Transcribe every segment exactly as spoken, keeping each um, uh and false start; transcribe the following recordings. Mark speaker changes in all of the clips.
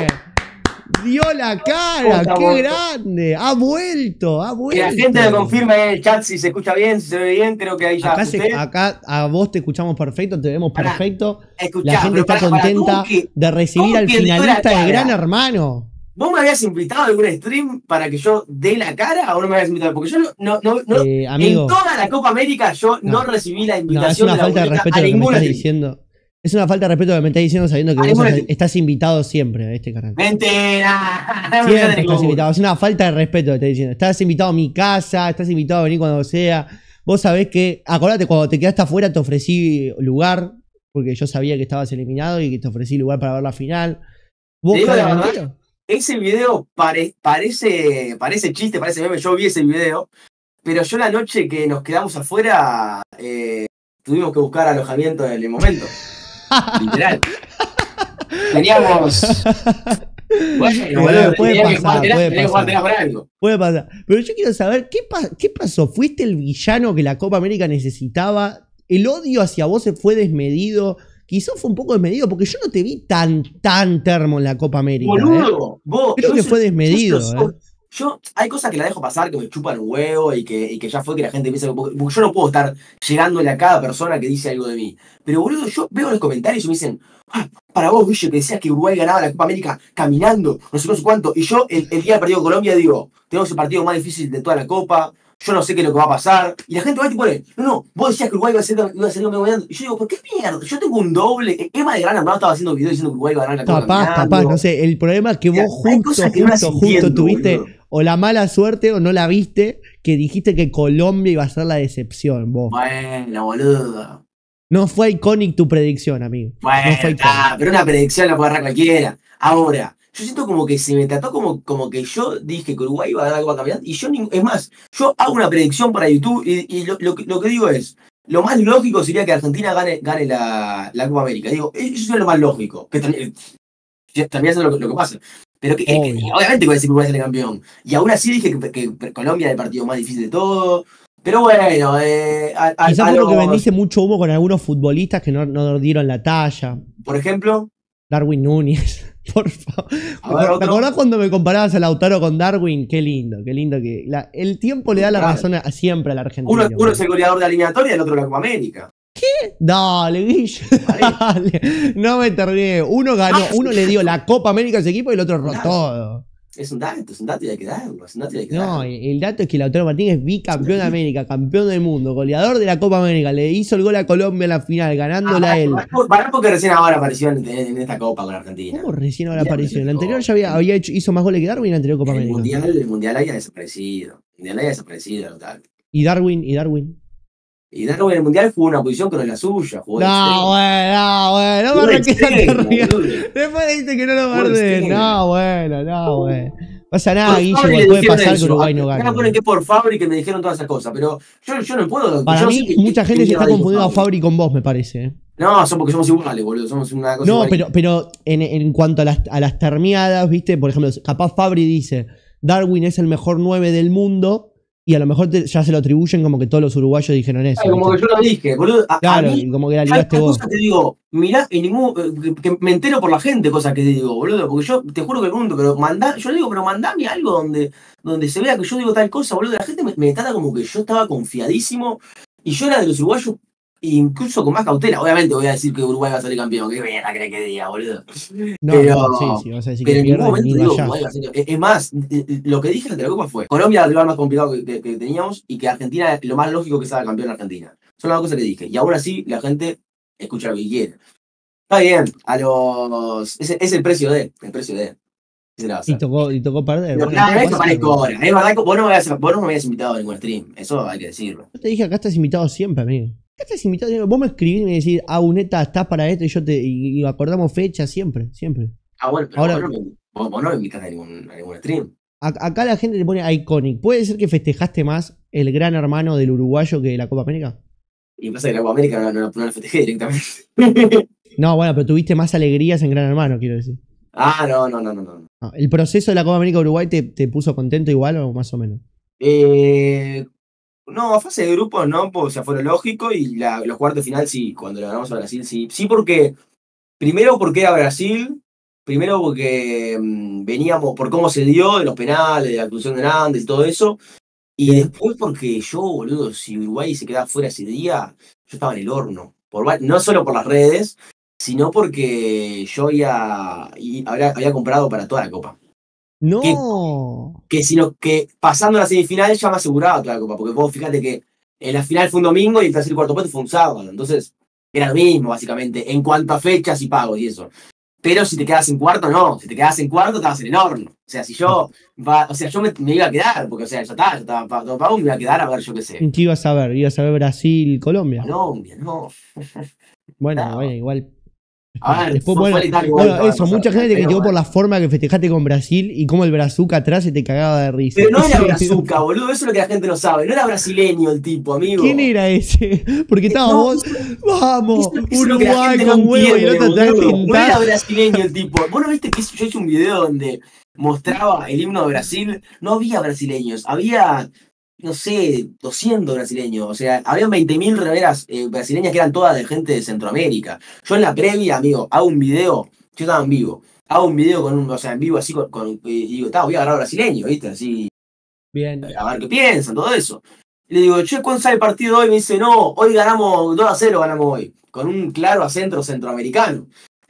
Speaker 1: bien. Dio la cara, qué grande. Ha vuelto, ha vuelto.
Speaker 2: Que la gente me confirme en el chat si se escucha bien, si se ve bien, creo que ahí ya
Speaker 1: acá, se, acá a vos te escuchamos perfecto, te vemos
Speaker 2: pará,
Speaker 1: perfecto.
Speaker 2: Escuchá,
Speaker 1: la gente está
Speaker 2: pará,
Speaker 1: contenta
Speaker 2: pará, que,
Speaker 1: de recibir al finalista de Gran Hermano.
Speaker 2: ¿Vos me habías invitado a algún stream para que yo dé la cara o no me habías invitado? Porque yo no, no, no, no
Speaker 1: eh, amigo,
Speaker 2: en toda la Copa América yo no, no recibí la invitación.
Speaker 1: No, es una
Speaker 2: de
Speaker 1: falta de respeto
Speaker 2: a
Speaker 1: lo que me estás
Speaker 2: stream.
Speaker 1: diciendo. Es una falta de respeto lo que me estás diciendo sabiendo que vos estás invitado siempre a este canal.
Speaker 2: Mentira.
Speaker 1: Siempre estás invitado. Es una falta de respeto lo que estás diciendo. Estás invitado a mi casa, estás invitado a venir cuando sea. Vos sabés que, acordate, cuando te quedaste afuera te ofrecí lugar, porque yo sabía que estabas eliminado y que te ofrecí lugar para ver la final. ¿Vos claramente?
Speaker 2: Ese video pare, parece, parece chiste, parece meme. Yo vi ese video, pero yo la noche que nos quedamos afuera eh, tuvimos que buscar alojamiento en el momento. Literal. Teníamos. Bueno,
Speaker 1: boludo, puede pasar, puede pasar. Puede pasar. Pero yo quiero saber, ¿qué, pa ¿qué pasó? ¿Fuiste el villano que la Copa América necesitaba? ¿El odio hacia vos se fue desmedido? Quizás fue un poco desmedido, porque yo no te vi tan, tan termo en la Copa América.
Speaker 2: Boludo,
Speaker 1: ¿eh?
Speaker 2: vos.
Speaker 1: Creo que fue desmedido.
Speaker 2: Yo,
Speaker 1: yo,
Speaker 2: ¿eh? yo, hay cosas que la dejo pasar, que me chupan un huevo y que, y que ya fue que la gente piensa. Porque yo no puedo estar llegándole a cada persona que dice algo de mí. Pero boludo, yo veo en los comentarios y me dicen, ah, para vos, Guille, que decías que Uruguay ganaba la Copa América caminando, no sé, no sé cuánto. Y yo, el, el día del partido con Colombia, digo, tenemos el partido más difícil de toda la Copa. Yo no sé qué es lo que va a pasar. Y la gente va y te pone, no, no, vos decías que Uruguay iba a ser, iba a ser caminando. Y yo digo, ¿por qué mierda? Yo tengo un doble. Emma de Gran Hermano estaba haciendo video diciendo que Uruguay iba a ganar la Copa
Speaker 1: Capaz, capaz, no sé. El problema es que vos justo, justo, no justo tuviste boludo. O la mala suerte o no la viste, que dijiste que Colombia iba a ser la decepción, vos.
Speaker 2: Bueno, boludo.
Speaker 1: No fue icónica tu predicción, amigo.
Speaker 2: Bueno,
Speaker 1: no fue
Speaker 2: ah, pero una predicción la puede agarrar cualquiera. Ahora, yo siento como que se me trató como, como que yo dije que Uruguay iba a ganar la Copa Campeonato. Y yo, es más, yo hago una predicción para YouTube y, y lo, lo, lo que digo es, lo más lógico sería que Argentina gane, gane la, la Copa América. Digo, eso sería lo más lógico. Que también, también es lo, lo que pasa. Pero que, que, que obviamente voy a decir que Uruguay es el campeón. Y aún así dije que, que, que Colombia es el partido más difícil de todo. Pero bueno, eh, a, a,
Speaker 1: quizás fue porque vendiste mucho humo con algunos futbolistas que no, no dieron la talla.
Speaker 2: Por ejemplo,
Speaker 1: Darwin Núñez. Por favor. ¿Te acordás cuando me comparabas a Lautaro con Darwin? Qué lindo, qué lindo que. La, el tiempo le da la claro. razón a, siempre a la Argentina.
Speaker 2: Uno, uno es el goleador de la eliminatoria y el otro de la Copa América.
Speaker 1: ¿Qué? Dale, Guille. Dale. No me tardé. Uno ganó, uno le dio la Copa América a ese equipo y el otro erró todo.
Speaker 2: Es un dato, es un dato y hay que darlo. Es un dato y hay que darlo.
Speaker 1: No, el dato es que Lautaro Martínez es bicampeón de América, campeón del mundo, goleador de la Copa América, le hizo el gol a Colombia en la final, ganándola
Speaker 2: ah,
Speaker 1: él.
Speaker 2: Para porque recién ahora apareció en, en esta Copa con Argentina.
Speaker 1: ¿Cómo recién ahora apareció? En la anterior ya había, había hecho, hizo más goles que Darwin en la anterior Copa
Speaker 2: el
Speaker 1: América.
Speaker 2: Mundial, el Mundial haya desaparecido. El Mundial haya desaparecido, total.
Speaker 1: ¿Y Darwin? ¿Y Darwin?
Speaker 2: Y Darwin en el Mundial jugó una posición que no es la suya. Jugó
Speaker 1: no, bueno, no, bueno, no me arranques. Después dijiste que no lo guardé. No, bueno, no, bueno. No pasa nada, Guille, igual puede pasar que Uruguay no gane.
Speaker 2: Me ponen que por Fabri que me dijeron todas esas cosas, pero yo, yo no puedo.
Speaker 1: Para
Speaker 2: yo
Speaker 1: mí,
Speaker 2: que,
Speaker 1: mucha
Speaker 2: que,
Speaker 1: gente
Speaker 2: que
Speaker 1: se está confundiendo a Fabri con vos, me parece. ¿eh?
Speaker 2: No, son porque somos iguales, boludo. Somos una cosa
Speaker 1: No,
Speaker 2: igual.
Speaker 1: pero, pero en, en cuanto a las, a las termiadas, ¿viste? Por ejemplo, capaz Fabri dice: Darwin es el mejor nueve del mundo. Y a lo mejor te, ya se lo atribuyen como que todos los uruguayos dijeron eso.
Speaker 2: Claro, como que yo lo dije, boludo. A,
Speaker 1: claro,
Speaker 2: a mí,
Speaker 1: como que la ligaste vos.
Speaker 2: Cosas que digo, mirá, en ningún, que, que me entero por la gente cosas que digo, boludo. Porque yo te juro que el mundo, pero mandá, yo le digo, pero mandame algo donde, donde se vea que yo digo tal cosa, boludo. La gente me, me trata como que yo estaba confiadísimo. Y yo era de los uruguayos, incluso con más cautela. Obviamente voy a decir que Uruguay va a salir campeón. ¿Qué mierda crees que diga, boludo?
Speaker 1: No,
Speaker 2: pero,
Speaker 1: no, sí, sí, vas a decir
Speaker 2: pero
Speaker 1: que
Speaker 2: en ningún momento digo,
Speaker 1: allá.
Speaker 2: Uruguay va a ser, es más, lo que dije ante la Copa fue Colombia era el rival más complicado que, que, que teníamos y que Argentina lo más lógico que sea campeón Argentina. Son las dos cosas que dije. Y aún así la gente escucha lo que quiere. Está bien, a los. Es, es el precio de. El precio de.
Speaker 1: Y tocó, y tocó perder.
Speaker 2: No, bueno, no, es que parezco ahora. Es verdad que vos no, me habías, vos no me habías invitado a ningún stream. Eso hay que decirlo.
Speaker 1: Yo te dije, acá estás invitado siempre, amigo. Acá estás invitado siempre. Vos me escribís y me decís, ah, Uneta, estás para esto y yo te. Y, y acordamos fecha siempre, siempre.
Speaker 2: Ah, bueno, pero
Speaker 1: ahora,
Speaker 2: vos, no me, vos, vos no me invitás a ningún, a ningún stream.
Speaker 1: A, acá la gente te pone iconic. ¿Puede ser que festejaste más el gran hermano del uruguayo que la Copa América?
Speaker 2: Y pasa que la Copa América no, no, no, no la festejé directamente.
Speaker 1: No, bueno, pero tuviste más alegrías en Gran Hermano, quiero decir.
Speaker 2: Ah, no, no, no, no. no.
Speaker 1: Ah, ¿el proceso de la Copa América Uruguay te, te puso contento igual o más o menos?
Speaker 2: Eh, no, fase de grupos no, pues, o sea, fue lo lógico. Y la, los cuartos de final sí, cuando le ganamos a Brasil sí. Sí, porque. Primero porque era Brasil. Primero porque mm, veníamos por cómo se dio, de los penales, de la expulsión de Nández y todo eso. Y
Speaker 1: Bien.
Speaker 2: después porque yo, boludo, si Uruguay se quedaba fuera ese día, yo estaba en el horno. Por, va- no solo por las redes, sino porque yo había, y había, había comprado para toda la Copa. Que,
Speaker 1: No.
Speaker 2: que, sino que pasando a la semifinal ya me aseguraba toda la Copa. Porque vos fíjate que en la final fue un domingo y el tercer y cuarto puesto fue un sábado. Entonces era lo mismo, básicamente, en cuanto a fechas y pagos y eso. Pero si te quedas en cuarto, no. Si te quedas en cuarto, estabas en el horno. O sea, si yo, va, o sea, yo me, me iba a quedar, porque, o sea, ya está, ya estaba pa- todo pago, me iba a quedar a ver, yo qué sé.
Speaker 1: ¿Qué ibas a ver? ¿Ibas a ver Brasil, Colombia?
Speaker 2: Colombia, no.
Speaker 1: Bueno, bueno,
Speaker 2: Estaba.
Speaker 1: igual.
Speaker 2: A ver,
Speaker 1: Después,
Speaker 2: fue, fue
Speaker 1: bueno,
Speaker 2: letal igual
Speaker 1: bueno,
Speaker 2: todo lo que
Speaker 1: eso,
Speaker 2: pasó al
Speaker 1: mucha
Speaker 2: final,
Speaker 1: gente te
Speaker 2: pero
Speaker 1: criticó por
Speaker 2: bueno.
Speaker 1: la forma que festejaste con Brasil y cómo el brazuca atrás se te cagaba de risa.
Speaker 2: Pero no era
Speaker 1: Ese video.
Speaker 2: brazuca, boludo, eso es lo que la gente no sabe. No era brasileño el tipo,
Speaker 1: ¿Quién
Speaker 2: amigo.
Speaker 1: era ese? Porque
Speaker 2: Eh,
Speaker 1: estabas
Speaker 2: no,
Speaker 1: vos,
Speaker 2: eso,
Speaker 1: vamos,
Speaker 2: eso- eso es lo que la
Speaker 1: Uruguay
Speaker 2: gente no
Speaker 1: con huevo y el
Speaker 2: entiende,
Speaker 1: otro atrás
Speaker 2: boludo. No era
Speaker 1: pintado.
Speaker 2: brasileño el tipo. ¿Vos no viste que yo hice un video donde mostraba el himno de Brasil? No había brasileños, había, no sé, doscientos brasileños. O sea, habían veinte mil remeras eh, brasileñas que eran todas de gente de Centroamérica. Yo en la previa, amigo, hago un video, yo estaba en vivo, hago un video con un, o sea, en vivo así con, con y digo, "Ta, voy a agarrar brasileño, ¿viste? Así,
Speaker 1: Bien.
Speaker 2: a ver qué piensan, todo eso. Y le digo, che, ¿cuándo sale el partido hoy? Me dice, no, hoy ganamos dos a cero, ganamos hoy. Con un claro acento centroamericano.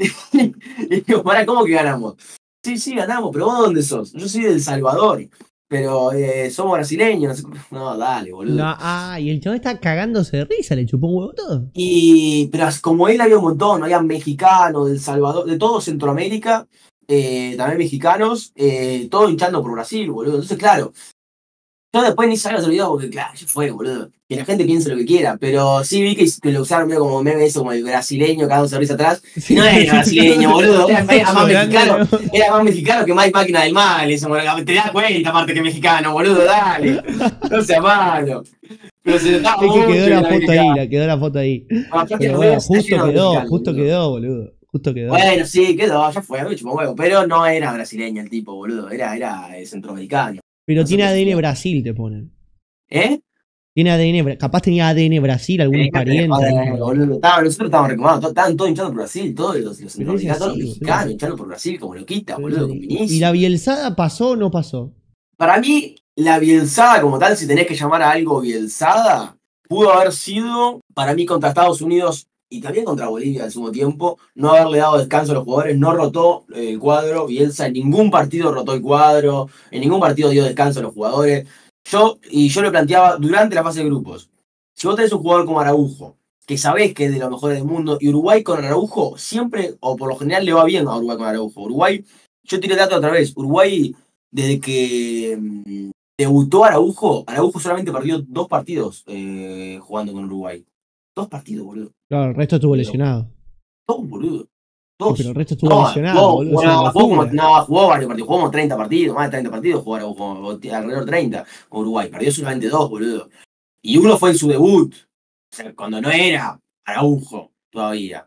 Speaker 2: Y digo, pará, ¿cómo que ganamos? Sí, sí, ganamos, pero ¿vos dónde sos? Yo soy de El Salvador, pero eh, somos brasileños. No, sé cómo. No, dale, boludo.
Speaker 1: No, ah, y el chabón está cagándose de risa, le chupó un huevo todo.
Speaker 2: Y, pero as- como él había un montón, había mexicanos, del Salvador, de todo Centroamérica, eh, también mexicanos, eh, todo hinchando por Brasil, boludo. Entonces, claro, yo después ni salgo el video porque, claro, ya fue, boludo. Que la gente piense lo que quiera. Pero sí vi que, que lo usaron medio como meme eso, como el brasileño cagándose de risa atrás. Y
Speaker 1: Sí,
Speaker 2: no era brasileño, boludo. Era, era más
Speaker 1: llorando,
Speaker 2: mexicano.
Speaker 1: ¿no?
Speaker 2: Era más mexicano que Mike Máquina del Mal. Eso, boludo. Te das cuenta, aparte que mexicano, boludo, dale. No sea malo. Pero se notaba
Speaker 1: Es que
Speaker 2: mucho
Speaker 1: quedó
Speaker 2: que
Speaker 1: la
Speaker 2: era
Speaker 1: foto ahí,
Speaker 2: mexicano.
Speaker 1: la quedó la foto ahí.
Speaker 2: Bueno, aparte
Speaker 1: Pero
Speaker 2: los
Speaker 1: bueno,
Speaker 2: videos está
Speaker 1: justo
Speaker 2: lleno de
Speaker 1: quedó,
Speaker 2: mexicanos,
Speaker 1: justo
Speaker 2: boludo.
Speaker 1: quedó, boludo. Justo quedó.
Speaker 2: Bueno, sí, quedó, ya fue, me chupó un huevo. Pero no era brasileño el tipo, boludo. Era, era eh, centroamericano.
Speaker 1: Pero
Speaker 2: No sé
Speaker 1: tiene
Speaker 2: qué
Speaker 1: A D N
Speaker 2: hacía.
Speaker 1: Brasil, te ponen.
Speaker 2: ¿Eh?
Speaker 1: Tiene A D N, Bra- capaz tenía A D N Brasil, algún
Speaker 2: Déjate de
Speaker 1: pariente,
Speaker 2: joder,
Speaker 1: algún.
Speaker 2: boludo. Estaba- nosotros estábamos reclamando, todos- estaban todos hinchando por Brasil, todos los, los
Speaker 1: Pero es
Speaker 2: centroamericanos, todos los
Speaker 1: así, boludo.
Speaker 2: mexicanos hinchando por Brasil como loquitas,
Speaker 1: Pero es
Speaker 2: boludo, con
Speaker 1: así. ¿Y la
Speaker 2: Vinicius.
Speaker 1: Bielzada pasó o no pasó?
Speaker 2: Para mí, la Bielzada como tal, si tenés que llamar a algo Bielzada, pudo haber sido, para mí, contra Estados Unidos y también contra Bolivia al mismo tiempo, no haberle dado descanso a los jugadores, no rotó eh, el cuadro, Bielsa en ningún partido rotó el cuadro, en ningún partido dio descanso a los jugadores. Yo, y yo lo planteaba durante la fase de grupos. Si vos tenés un jugador como Araujo, que sabés que es de los mejores del mundo, y Uruguay con Araujo siempre, o por lo general, le va bien a Uruguay con Araujo. Uruguay, yo tiré el dato otra vez, Uruguay, desde que mm, debutó Araujo, Araujo solamente perdió dos partidos eh, jugando con Uruguay. Dos partidos, boludo.
Speaker 1: Claro, el resto estuvo
Speaker 2: Pero,
Speaker 1: lesionado.
Speaker 2: dos, boludo.
Speaker 1: Sí, pero el
Speaker 2: Dos.
Speaker 1: resto estuvo
Speaker 2: No,
Speaker 1: lesionado,
Speaker 2: jugó,
Speaker 1: boludo, es una
Speaker 2: bueno, jugó como,
Speaker 1: locura.
Speaker 2: no, jugó varios partidos, jugó como treinta partidos, más de treinta partidos jugó Araujo, o alrededor de treinta con Uruguay. Perdió solamente dos, boludo. Y uno fue en su debut, o sea, cuando no era Araujo todavía.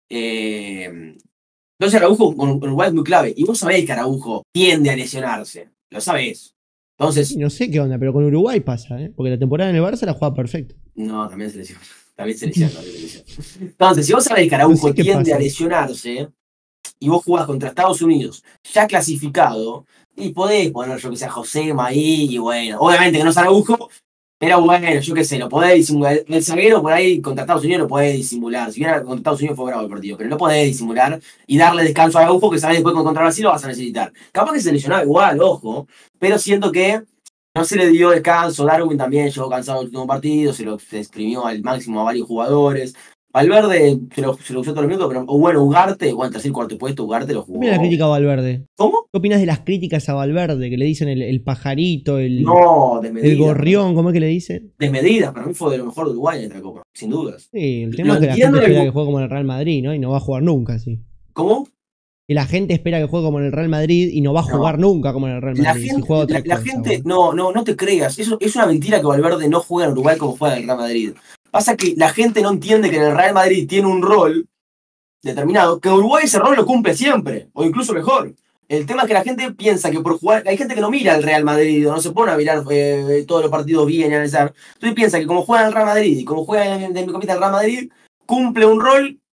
Speaker 2: Eh, entonces Araujo con Uruguay es muy clave. Y vos sabés que Araujo tiende a lesionarse. Lo sabés.
Speaker 1: Y
Speaker 2: Entonces,
Speaker 1: no sé qué onda, pero con Uruguay pasa, ¿eh? Porque la temporada en el Barça la juega perfecto.
Speaker 2: no, también se lesiona. También se lesiona, también se lesiona. Entonces, si vos sabés que
Speaker 1: No sé
Speaker 2: Araujo
Speaker 1: qué
Speaker 2: tiende a
Speaker 1: pasa.
Speaker 2: lesionarse y vos jugás contra Estados Unidos ya clasificado, y podés poner, yo que sé, a Josema ahí, y bueno, obviamente que no es Araujo, pero bueno, yo qué sé, lo podés disimular. El zaguero por ahí contra Estados Unidos lo podés disimular. Si bien contra Estados Unidos fue bravo el partido, pero lo podés disimular y darle descanso a Araujo, que sabés después con contra Brasil lo vas a necesitar. Capaz que se lesionaba igual, ojo, pero siento que no se le dio descanso. Darwin también llegó cansado el último partido, se lo se exprimió al máximo a varios jugadores. Valverde se lo, se lo usó todos los minutos, pero o bueno, Ugarte, bueno, tercer cuarto puesto, Ugarte lo
Speaker 1: ¿Qué opinas de la
Speaker 2: jugó.
Speaker 1: crítica a Valverde?
Speaker 2: ¿Cómo?
Speaker 1: ¿Qué opinas de las críticas a Valverde? Que le dicen el, el pajarito, el,
Speaker 2: No,
Speaker 1: el
Speaker 2: desmedida.
Speaker 1: gorrión, ¿cómo es que le dicen?
Speaker 2: Desmedida, para mí fue de lo mejor de Uruguay en esta copa, sin dudas.
Speaker 1: Sí, el
Speaker 2: Lo
Speaker 1: tema es que la
Speaker 2: entiendo
Speaker 1: gente
Speaker 2: en el
Speaker 1: espera
Speaker 2: bu-
Speaker 1: que juegue como en el Real Madrid, ¿no? Y no va a jugar nunca, sí.
Speaker 2: ¿Cómo?
Speaker 1: Y la gente espera que juegue como en el Real Madrid y no va a
Speaker 2: No.
Speaker 1: jugar nunca como en el Real
Speaker 2: La
Speaker 1: Madrid. Si
Speaker 2: gente,
Speaker 1: juega
Speaker 2: la,
Speaker 1: otra
Speaker 2: la
Speaker 1: cosa,
Speaker 2: gente,
Speaker 1: boludo.
Speaker 2: no, no, no te creas. Eso es una mentira que Valverde no juega en Uruguay como juega en el Real Madrid. Pasa que la gente no entiende que en el Real Madrid tiene un rol determinado, que en Uruguay ese rol lo cumple siempre, o incluso mejor. El tema es que la gente piensa que por jugar, hay gente que no mira al Real Madrid, o no se pone a mirar eh, todos los partidos bien y analizar. Entonces piensa que como juega en el Real Madrid y como juega en, en, en mi comita el Real Madrid, cumple un rol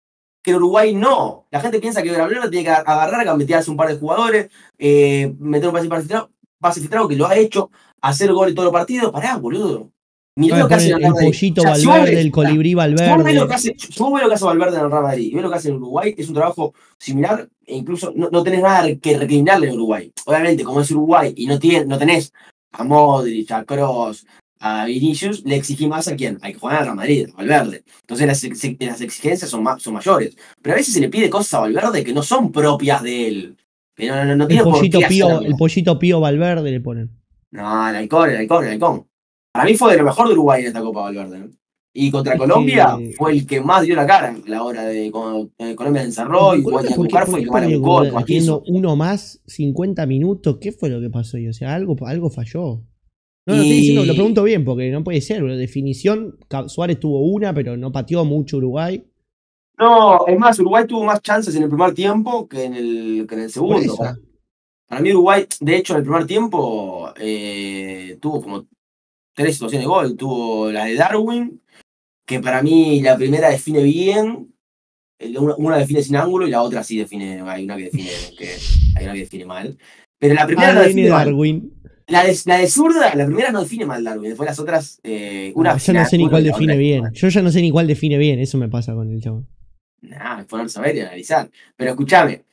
Speaker 2: que en Uruguay no. La gente piensa que Valverde tiene que agarrar, gambetearse un par de jugadores, eh, meter un pase filtrado, pase filtrado, que lo ha hecho, hacer goles todos los partidos. Pará, boludo. Mirá
Speaker 1: No,
Speaker 2: lo que hace en
Speaker 1: el,
Speaker 2: el Real
Speaker 1: el
Speaker 2: Madrid.
Speaker 1: pollito
Speaker 2: O sea, si
Speaker 1: Valverde,
Speaker 2: ves,
Speaker 1: el colibrí
Speaker 2: si vos ves lo
Speaker 1: Valverde.
Speaker 2: que hace, si vos ves lo que hace Valverde en el Real Madrid y ves lo que hace en Uruguay, es un trabajo similar e incluso no, no tenés nada que recriminarle en Uruguay. Obviamente, como es Uruguay y no, tiene, no tenés a Modric, a Kroos, a Vinicius, le exigís más a quién, hay que jugar al Real Madrid, a Valverde. Entonces las, ex, las exigencias son, más, son mayores. Pero a veces se le pide cosas a Valverde que no son propias de él. Que no, no, no
Speaker 1: El
Speaker 2: tiene por
Speaker 1: pollito
Speaker 2: qué
Speaker 1: pío,
Speaker 2: hacerlo.
Speaker 1: el pollito pío Valverde le ponen.
Speaker 2: No, el halcón, el halcón, el halcón. Para mí fue de lo mejor de Uruguay en esta Copa Valverde, ¿no? Y contra
Speaker 1: Es
Speaker 2: Colombia
Speaker 1: que.
Speaker 2: fue el que más dio la cara a la hora de cuando eh, Colombia se
Speaker 1: ¿Y
Speaker 2: encerró
Speaker 1: con
Speaker 2: y
Speaker 1: Colombia
Speaker 2: tenía que
Speaker 1: por qué,
Speaker 2: buscar,
Speaker 1: por
Speaker 2: fue
Speaker 1: qué
Speaker 2: el que más la
Speaker 1: perdió
Speaker 2: buscó, el que
Speaker 1: con-
Speaker 2: más
Speaker 1: teniendo
Speaker 2: quiso.
Speaker 1: uno más cincuenta minutos? ¿Qué fue lo que pasó ahí? O sea, algo, algo falló. No, no estoy diciendo, lo
Speaker 2: Y
Speaker 1: pregunto bien, porque no puede ser. Bro. Definición, Ca- Suárez tuvo una, pero no pateó mucho Uruguay.
Speaker 2: no, es más, Uruguay tuvo más chances en el primer tiempo que en el, que en el
Speaker 1: Por
Speaker 2: segundo. Para,
Speaker 1: eso.
Speaker 2: para mí Uruguay, de hecho, en el primer tiempo eh, tuvo como tres situaciones de gol. Tuvo la de Darwin, que para mí la primera define bien, eh, una, una define sin ángulo y la otra sí define, hay una que define, que, hay una que define mal. Pero la primera no
Speaker 1: A D N
Speaker 2: define mal.
Speaker 1: Darwin.
Speaker 2: La de, la de zurda, la primera no define mal Darwin, después las otras, eh, una
Speaker 1: Ah, ya
Speaker 2: define
Speaker 1: no sé ni
Speaker 2: ángulo y
Speaker 1: cuál
Speaker 2: la otra
Speaker 1: define
Speaker 2: define
Speaker 1: bien.
Speaker 2: mal.
Speaker 1: Yo ya no sé ni cuál define bien. Eso me pasa con el chavo.
Speaker 2: Nah, es ponerse a ver y analizar. Pero escúchame,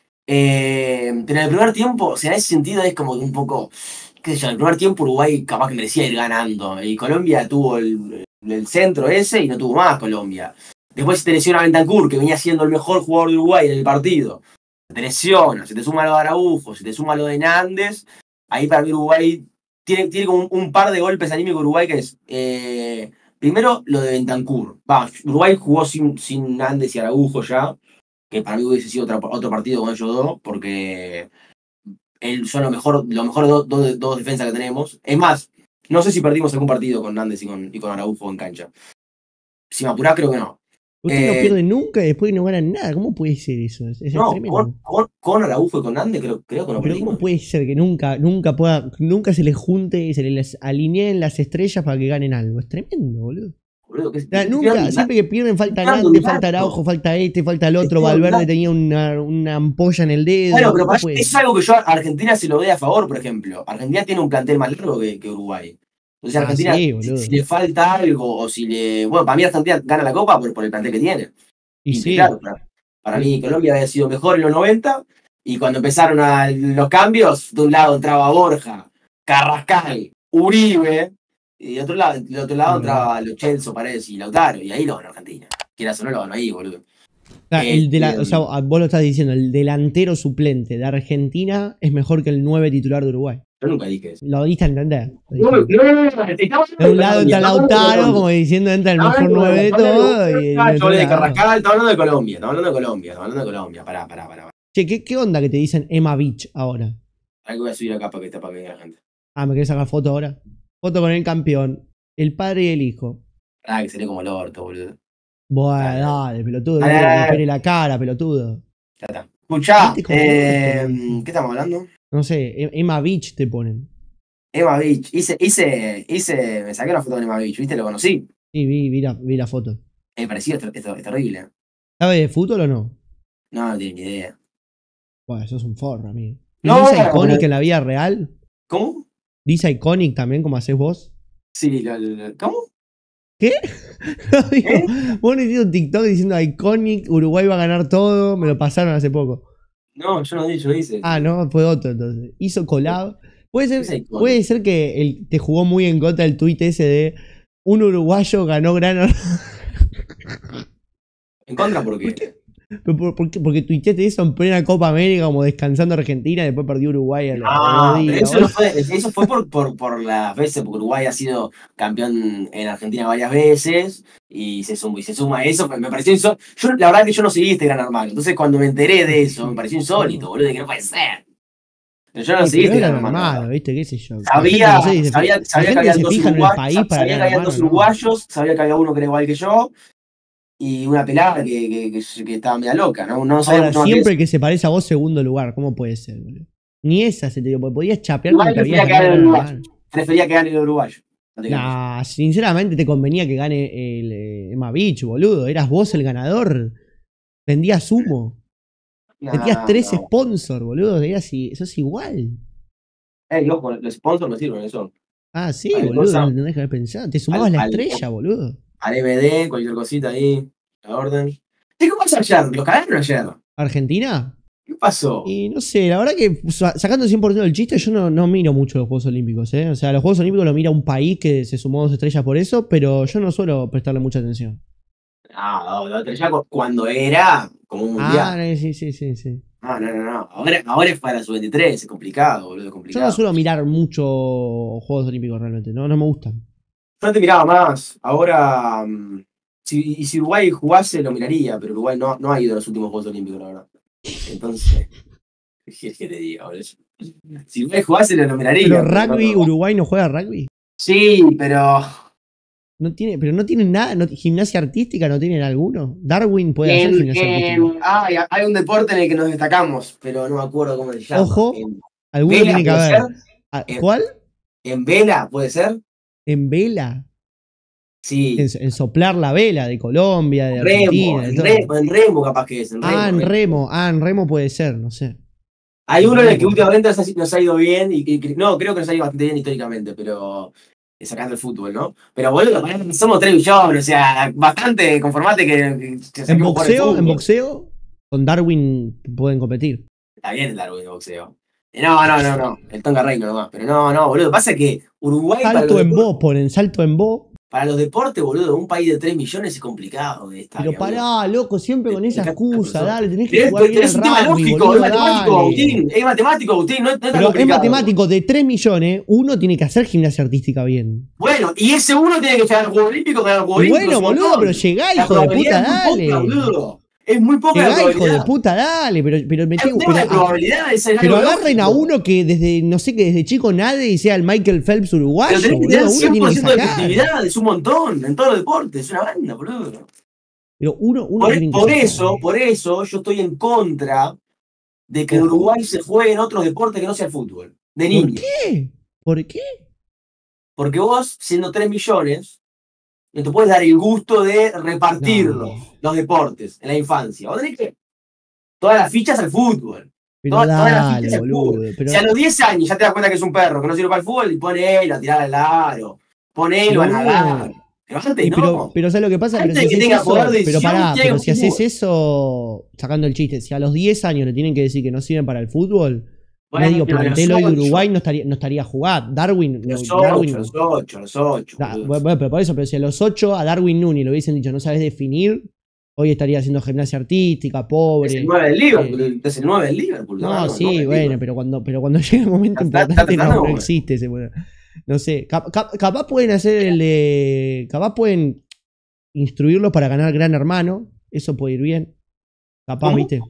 Speaker 2: eh, en el primer tiempo, o sea, en ese sentido es como que un poco, qué sé yo, en el primer tiempo Uruguay capaz que merecía ir ganando. Y Colombia tuvo el, el centro ese y no tuvo más Colombia. Después se te lesiona Bentancur, que venía siendo el mejor jugador de Uruguay en el partido. Se te lesiona, se te suma lo de Araujo, se te suma lo de Nández. Ahí para mí Uruguay tiene, tiene como un, un par de golpes anímicos Uruguay que es... Eh, primero, lo de Bentancur. Va, Uruguay jugó sin, sin Nández y Araujo ya, que para mí hubiese sido otro, otro partido con ellos dos, porque él son lo mejor, lo mejor dos do, do defensas que tenemos. Es más, no sé si perdimos algún partido con Nández y con, y con Araujo en cancha. Si me apurás, creo que no.
Speaker 1: Usted no
Speaker 2: Eh,
Speaker 1: pierde nunca y después no ganan nada. ¿Cómo puede ser eso? Es, es
Speaker 2: no,
Speaker 1: tremendo.
Speaker 2: con, con, con Araujo y con Nández creo, creo que no
Speaker 1: Pero
Speaker 2: perdimos.
Speaker 1: ¿cómo puede ser que nunca, nunca pueda, nunca se les junte y se les alineen las estrellas para que ganen algo? Es tremendo, boludo.
Speaker 2: Boludo, que,
Speaker 1: O sea,
Speaker 2: que,
Speaker 1: nunca,
Speaker 2: que,
Speaker 1: siempre que pierden falta
Speaker 2: quedando
Speaker 1: Nández, falta Araujo,
Speaker 2: dato.
Speaker 1: falta este, falta el otro.
Speaker 2: Estoy
Speaker 1: Valverde
Speaker 2: hablando.
Speaker 1: tenía una, una ampolla en el dedo.
Speaker 2: Bueno, pero
Speaker 1: ¿Cómo
Speaker 2: para-
Speaker 1: puede
Speaker 2: eso es
Speaker 1: ser?
Speaker 2: algo que yo a Argentina se lo doy a favor, por ejemplo. Argentina tiene un plantel más largo que, que Uruguay. Entonces
Speaker 1: Ah,
Speaker 2: Argentina,
Speaker 1: sí,
Speaker 2: si, si
Speaker 1: boludo.
Speaker 2: le falta algo, o si le. Bueno, para mí Argentina gana la Copa por, por el plantel que tiene.
Speaker 1: Y
Speaker 2: Y claro,
Speaker 1: sí,
Speaker 2: para, para
Speaker 1: sí.
Speaker 2: mí Colombia había sido mejor en los noventa, y cuando empezaron a, los cambios, de un lado entraba Borja, Carrascal, Uribe, y de otro lado, de otro lado
Speaker 1: Es verdad.
Speaker 2: entraba Lo Celso, Paredes y Lautaro, y ahí lo ganó Argentina. Quieras o no, lo ganó ahí, boludo.
Speaker 1: O sea, el de la, o sea,
Speaker 2: Este,
Speaker 1: vos lo estás diciendo, el delantero suplente de Argentina es mejor que el nueve titular de Uruguay.
Speaker 2: yo nunca dije eso.
Speaker 1: Lo diste a entender. Lo
Speaker 2: No,
Speaker 1: dije.
Speaker 2: no, no, no, estamos
Speaker 1: De un
Speaker 2: hablando
Speaker 1: lado
Speaker 2: de Colombia,
Speaker 1: entra
Speaker 2: estamos hablando de
Speaker 1: Lautaro, como
Speaker 2: Colombia.
Speaker 1: diciendo entra el
Speaker 2: Estamos
Speaker 1: mejor
Speaker 2: hablando
Speaker 1: nueve de
Speaker 2: de
Speaker 1: todo, y del
Speaker 2: Yo
Speaker 1: otro
Speaker 2: hablé de
Speaker 1: lado.
Speaker 2: Carrascal, estamos hablando de Colombia, estamos hablando de Colombia, estamos hablando de Colombia. Pará, pará, pará. pará.
Speaker 1: Che, ¿qué, ¿qué onda que te dicen Emma Beach ahora?
Speaker 2: Algo voy a subir acá para que está para que vea la gente.
Speaker 1: Ah, ¿me querés sacar foto ahora? Foto con el campeón, el padre y el hijo.
Speaker 2: Ah, que sería como el orto, boludo.
Speaker 1: Bueno,
Speaker 2: Dale,
Speaker 1: dale, pelotudo,
Speaker 2: dale,
Speaker 1: viste que me
Speaker 2: dale,
Speaker 1: opere la cara, pelotudo.
Speaker 2: ya está. Escuchá,
Speaker 1: ¿Viste cómo no
Speaker 2: eh,
Speaker 1: esto, dice?
Speaker 2: ¿qué estamos hablando?
Speaker 1: No sé, E- Emma Beach te ponen.
Speaker 2: Emma Beach. Hice, hice, hice, me saqué una foto con Emma Beach, ¿viste? Lo conocí.
Speaker 1: Sí, vi, vi, la, vi la foto.
Speaker 2: Me pareció es, es, es terrible.
Speaker 1: ¿Sabe de fútbol o no?
Speaker 2: No, no tiene ni idea.
Speaker 1: Bueno, sos un forro, amigo. ¿Y
Speaker 2: No,
Speaker 1: Lisa Iconic
Speaker 2: pero-
Speaker 1: en la vida real?
Speaker 2: ¿Cómo?
Speaker 1: ¿Lisa Iconic también, como haces vos?
Speaker 2: Sí, lo, lo- lo- ¿cómo?
Speaker 1: ¿Qué? No, digo,
Speaker 2: ¿Eh?
Speaker 1: vos no hiciste un TikTok diciendo Iconic, Uruguay va a ganar todo, me lo pasaron hace poco.
Speaker 2: No, yo no dije, yo no hice.
Speaker 1: Ah, no, fue otro entonces. Hizo collab. Puede
Speaker 2: ¿Qué es
Speaker 1: ser,
Speaker 2: Iconic?
Speaker 1: puede ser que el, te jugó muy en contra el tuit ese de un uruguayo ganó gran.
Speaker 2: ¿En contra por
Speaker 1: ¿Por
Speaker 2: qué?
Speaker 1: qué? ¿Por, por, por qué? Porque tuiteaste eso en plena Copa América, como descansando Argentina, y después perdió Uruguay a los
Speaker 2: Ah,
Speaker 1: dos
Speaker 2: pero
Speaker 1: días.
Speaker 2: eso, no fue, eso fue por, por, por las veces, porque Uruguay ha sido campeón en Argentina varias veces y se suma, y se suma a eso. Me pareció insólito. Yo, la verdad que yo no seguí este Gran Hermano. Entonces, cuando me enteré de eso, me pareció insólito, boludo, que no puede ser. Pero yo no
Speaker 1: Sí,
Speaker 2: seguí
Speaker 1: pero
Speaker 2: este
Speaker 1: era
Speaker 2: Gran Hermano. la
Speaker 1: normal,
Speaker 2: verdad.
Speaker 1: ¿viste? ¿Qué sé yo? La gente,
Speaker 2: Sabía,
Speaker 1: no sé, si se,
Speaker 2: sabía,
Speaker 1: la
Speaker 2: sabía que
Speaker 1: gente
Speaker 2: había
Speaker 1: se
Speaker 2: dos
Speaker 1: fija en el
Speaker 2: uruguayos,
Speaker 1: país para
Speaker 2: sabía que
Speaker 1: Gran
Speaker 2: había
Speaker 1: Hermano,
Speaker 2: dos
Speaker 1: ¿no?
Speaker 2: uruguayos, sabía que había uno que era igual que yo y una pelada que, que, que, que estaba media loca. No, no sabía
Speaker 1: Ahora,
Speaker 2: mucho más que eso.
Speaker 1: siempre que se parece a vos, segundo lugar, ¿cómo puede ser, boludo? Ni esa se te dio, porque podías chapear
Speaker 2: Igual
Speaker 1: con que
Speaker 2: prefería
Speaker 1: habías
Speaker 2: que gane
Speaker 1: ganado
Speaker 2: el
Speaker 1: Gran
Speaker 2: uruguayo.
Speaker 1: Hermano.
Speaker 2: Prefería que gane el uruguayo. No te creas.
Speaker 1: Nah, sinceramente te convenía que gane el eh, Emma Beach, boludo. Eras vos el ganador. Vendías humo. Metías
Speaker 2: No,
Speaker 1: tres
Speaker 2: no.
Speaker 1: sponsors, boludo. Eras, eso es igual.
Speaker 2: Eh, loco, los sponsors no sirven, eso.
Speaker 1: Ah, sí,
Speaker 2: Cualquier
Speaker 1: boludo, no
Speaker 2: cosa,
Speaker 1: lo tenés que haber pensado. Te
Speaker 2: al,
Speaker 1: sumabas la
Speaker 2: al,
Speaker 1: estrella, boludo.
Speaker 2: al M D, cualquier cosita ahí, la orden. ¿Y qué pasó ayer? ¿Los cagaron ayer?
Speaker 1: ¿Argentina?
Speaker 2: ¿Qué pasó?
Speaker 1: Y no sé, la verdad que sa- sacando cien por ciento del chiste, yo no, no miro mucho los Juegos Olímpicos, ¿eh? O sea, los Juegos Olímpicos lo mira un país que se sumó dos estrellas por eso, pero yo no suelo prestarle mucha atención.
Speaker 2: Ah, no, no, ya cu- cuando era como un
Speaker 1: Ah,
Speaker 2: mundial.
Speaker 1: no, sí, sí, sí, sí.
Speaker 2: No, no, no, no. Ahora, ahora es para su veintitrés, es complicado, boludo, es
Speaker 1: Yo no
Speaker 2: complicado.
Speaker 1: suelo mirar mucho Juegos Olímpicos realmente, no, no me gustan.
Speaker 2: Yo antes miraba más, ahora. mm, si, y si Uruguay jugase, lo miraría, pero Uruguay no, no ha ido a los últimos Juegos Olímpicos, la verdad. Entonces, ¿qué, qué te digo, boludo? Si Uruguay jugase, lo, lo
Speaker 1: Pero
Speaker 2: miraría, pero no,
Speaker 1: rugby,
Speaker 2: no.
Speaker 1: Uruguay no juega rugby.
Speaker 2: Sí, pero.
Speaker 1: No tiene, pero no tienen nada, no- gimnasia artística no tienen alguno. Darwin puede hacer
Speaker 2: En,
Speaker 1: gimnasia artística.
Speaker 2: en, ay, hay un deporte en el que nos destacamos, pero no me acuerdo cómo se llama.
Speaker 1: Ojo,
Speaker 2: En
Speaker 1: alguno
Speaker 2: vela
Speaker 1: tiene que
Speaker 2: puede ser.
Speaker 1: haber. Ah,
Speaker 2: En,
Speaker 1: ¿cuál?
Speaker 2: en vela puede ser.
Speaker 1: En vela. En,
Speaker 2: Sí.
Speaker 1: en soplar la vela de Colombia, de
Speaker 2: Remo,
Speaker 1: Argentina, de
Speaker 2: en
Speaker 1: todo.
Speaker 2: remo, en remo capaz que es, en
Speaker 1: Ah,
Speaker 2: remo,
Speaker 1: en
Speaker 2: remo.
Speaker 1: remo. Ah, en remo puede ser, no sé.
Speaker 2: Hay
Speaker 1: En
Speaker 2: uno en
Speaker 1: remo
Speaker 2: el que
Speaker 1: puede ser.
Speaker 2: últimamente nos ha, nos ha ido bien, y, y- no, creo que nos ha ido bastante bien históricamente, pero eh, sacando el fútbol, ¿no? Pero boludo, somos tres millones, o sea, bastante, conformate que, que
Speaker 1: En
Speaker 2: saquemos por el
Speaker 1: boxeo, en
Speaker 2: fútbol.
Speaker 1: boxeo, con Darwin pueden competir.
Speaker 2: Está bien el Darwin de boxeo. Eh, No, no, no, no, el Tonga Reino nomás, pero no, no, boludo, pasa que Uruguay para los
Speaker 1: Salto en
Speaker 2: deportes,
Speaker 1: bo, ponen salto en bo.
Speaker 2: para los deportes, boludo, un país de tres millones es complicado de
Speaker 1: Pero
Speaker 2: estadio, amigo.
Speaker 1: pará, loco, siempre
Speaker 2: De,
Speaker 1: con esa
Speaker 2: de cada
Speaker 1: excusa,
Speaker 2: persona.
Speaker 1: dale, tenés que
Speaker 2: Pero es,
Speaker 1: jugar bien
Speaker 2: pero
Speaker 1: al
Speaker 2: es un tema
Speaker 1: rugby,
Speaker 2: lógico, es
Speaker 1: boludo,
Speaker 2: matemático,
Speaker 1: dale.
Speaker 2: Agustín, es matemático, Agustín, no, no es tan
Speaker 1: Pero es
Speaker 2: complicado.
Speaker 1: matemático, de tres millones, uno tiene que hacer gimnasia artística bien.
Speaker 2: Bueno, y ese uno tiene que llegar al Juego Olímpico, ganar el Juego
Speaker 1: Y
Speaker 2: Olímpico, es
Speaker 1: bueno,
Speaker 2: un
Speaker 1: boludo, pero
Speaker 2: montón.
Speaker 1: llegá,
Speaker 2: La
Speaker 1: hijo de
Speaker 2: probabilidad
Speaker 1: puta,
Speaker 2: es muy poca,
Speaker 1: dale.
Speaker 2: boludo. Es muy poca la
Speaker 1: Llegá, hijo de
Speaker 2: probabilidad.
Speaker 1: puta, dale. Pero, pero,
Speaker 2: Hay
Speaker 1: metí-
Speaker 2: un tema
Speaker 1: pero,
Speaker 2: de
Speaker 1: a-
Speaker 2: probabilidades, es
Speaker 1: pero
Speaker 2: algo
Speaker 1: agarren a
Speaker 2: lógico.
Speaker 1: uno que desde, no sé, que desde chico nade y sea el Michael Phelps
Speaker 2: Pero
Speaker 1: uruguayo,
Speaker 2: tenés que tener
Speaker 1: boludo. Uno
Speaker 2: cien
Speaker 1: tiene
Speaker 2: por
Speaker 1: que
Speaker 2: ciento de
Speaker 1: sacar.
Speaker 2: efectividad, es un montón, en todos los deportes, es una banda, boludo.
Speaker 1: Pero uno, uno
Speaker 2: Por,
Speaker 1: tiene que
Speaker 2: por
Speaker 1: sacar.
Speaker 2: eso, por eso, yo estoy en contra de que en
Speaker 1: Ojo.
Speaker 2: Uruguay se juegue en otros deportes que no sea el fútbol, de
Speaker 1: ¿Por
Speaker 2: niños.
Speaker 1: qué? ¿Por qué?
Speaker 2: Porque vos, siendo tres millones, no te puedes dar el gusto de repartirlos,
Speaker 1: No.
Speaker 2: los deportes, en la infancia. Vos tenés que todas las fichas al fútbol.
Speaker 1: Pero
Speaker 2: Todas, todas las
Speaker 1: dale,
Speaker 2: fichas al fútbol.
Speaker 1: boludo.
Speaker 2: Si a
Speaker 1: Pero,
Speaker 2: los diez años ya te das cuenta que es un perro que no sirve para el fútbol, y ponelo a tirar al aro. Ponelo
Speaker 1: pero
Speaker 2: a
Speaker 1: boludo.
Speaker 2: nadar. Pero antes
Speaker 1: Y pero,
Speaker 2: no.
Speaker 1: pero ¿sabes lo que pasa? Pero
Speaker 2: Antes
Speaker 1: si
Speaker 2: de que
Speaker 1: haces
Speaker 2: tenga poder
Speaker 1: eso,
Speaker 2: de
Speaker 1: pero
Speaker 2: decisión,
Speaker 1: pará,
Speaker 2: tiene
Speaker 1: pero
Speaker 2: que
Speaker 1: si haces
Speaker 2: fútbol.
Speaker 1: eso, sacando el chiste, si a los diez años le tienen que decir que no sirven para el fútbol, medio
Speaker 2: Bueno, a los
Speaker 1: plantel hoy de Uruguay
Speaker 2: ocho.
Speaker 1: no estaría, no estaría a jugar. Darwin,
Speaker 2: A
Speaker 1: no,
Speaker 2: los
Speaker 1: Darwin
Speaker 2: ocho, a
Speaker 1: no.
Speaker 2: los ocho, a los ocho,
Speaker 1: Da-
Speaker 2: boludo.
Speaker 1: bueno, pero por eso, pero si a los ocho a Darwin Núñez le hubiesen dicho no sabes definir, hoy estaría haciendo gimnasia artística,
Speaker 2: Es el
Speaker 1: pobre.
Speaker 2: nueve del
Speaker 1: eh,
Speaker 2: Liverpool. Es el nueve del Liverpool.
Speaker 1: no,
Speaker 2: hermano, el nueve
Speaker 1: sí,
Speaker 2: del
Speaker 1: bueno,
Speaker 2: Liverpool.
Speaker 1: pero cuando, pero cuando llega el momento
Speaker 2: Está, está
Speaker 1: importante no,
Speaker 2: tratando,
Speaker 1: no
Speaker 2: güey.
Speaker 1: existe ese. bueno, No sé, cap- cap- capaz pueden hacer el de. Capaz pueden instruirlos para ganar Gran Hermano. Eso puede ir bien. Capaz,
Speaker 2: ¿Cómo?
Speaker 1: viste.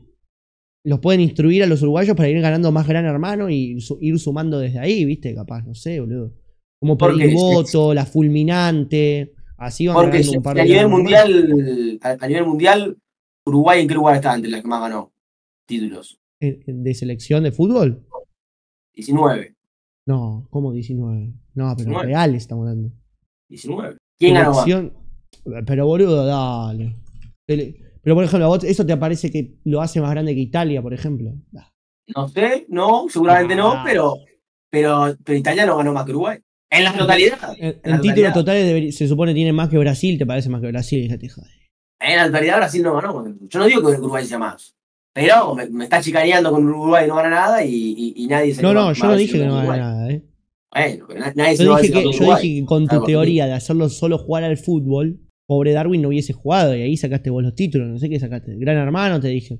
Speaker 1: Los pueden instruir a los uruguayos para ir ganando más Gran Hermano y su- ir sumando desde ahí, viste. Capaz, no sé, boludo. Como pedir
Speaker 2: Porque,
Speaker 1: voto, la fulminante. Así van
Speaker 2: porque
Speaker 1: ganando
Speaker 2: si-
Speaker 1: un par
Speaker 2: si a
Speaker 1: de
Speaker 2: nivel
Speaker 1: Gran Hermanos.
Speaker 2: mundial, a, a nivel mundial, Uruguay en qué lugar está entre las que más ganó títulos.
Speaker 1: Eh, ¿De selección de fútbol?
Speaker 2: diecinueve.
Speaker 1: No, ¿cómo diecinueve? No, pero
Speaker 2: diecinueve.
Speaker 1: real estamos dando.
Speaker 2: diecinueve. ¿Quién ganó más?
Speaker 1: Selección. Pero boludo, dale. Tele- Pero por ejemplo, a vos eso te parece que lo hace más grande que Italia, por ejemplo. Da.
Speaker 2: No sé, no, seguramente no,
Speaker 1: Ah.
Speaker 2: pero, pero, pero Italia no ganó más que Uruguay. En la totalidad.
Speaker 1: En,
Speaker 2: En la
Speaker 1: en títulos
Speaker 2: totalidad.
Speaker 1: totales debería- se supone tiene más que Brasil, te parece más que Brasil, fíjate, joder.
Speaker 2: En la totalidad Brasil no ganó. Yo no digo que Uruguay sea más. Pero me, me está chicaneando con Uruguay y no gana nada y, y, y nadie se
Speaker 1: No,
Speaker 2: le va,
Speaker 1: no,
Speaker 2: va
Speaker 1: yo
Speaker 2: a
Speaker 1: no
Speaker 2: decir
Speaker 1: dije que no
Speaker 2: Uruguay.
Speaker 1: gana nada, eh.
Speaker 2: Bueno, pero na- nadie se
Speaker 1: Yo
Speaker 2: lo va a
Speaker 1: dije
Speaker 2: decir
Speaker 1: que,
Speaker 2: a
Speaker 1: yo
Speaker 2: Uruguay.
Speaker 1: dije que con tu
Speaker 2: ¿Sabes por qué?
Speaker 1: teoría de hacerlo solo jugar al fútbol, pobre Darwin no hubiese jugado y ahí sacaste vos los títulos, no sé qué sacaste. Gran Hermano, te dije.